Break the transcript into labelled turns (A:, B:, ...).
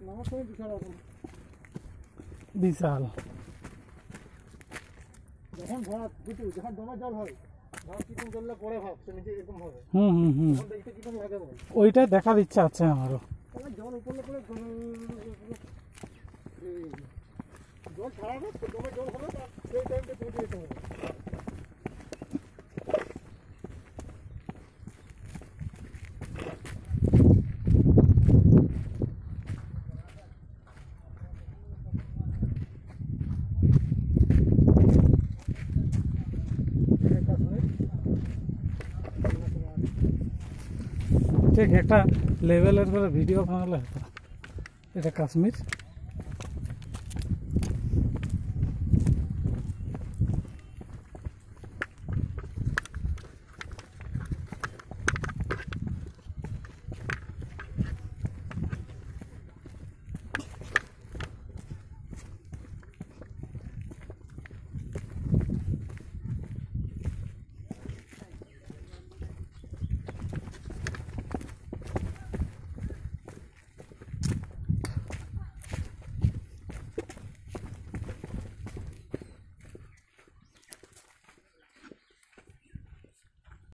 A: বিশাল
B: যখন ভরা দুটো যখন দমে জল হয় ভাব কিরকম জলটা পড়ে ভাব তো নিজে এরকম হবে দেখতে কিরকম লাগে বল
A: ওইটা দেখার ইচ্ছা আছে আমারও
B: জল উপরে করে জল ছাড়াবে তো দমে জল হবে তার সেই টাইমটা পৌঁছে যেতে হবে
A: ঠিক একটা লেভেলের করে ভিডিও বানালে হতো। এটা কাশ্মীর।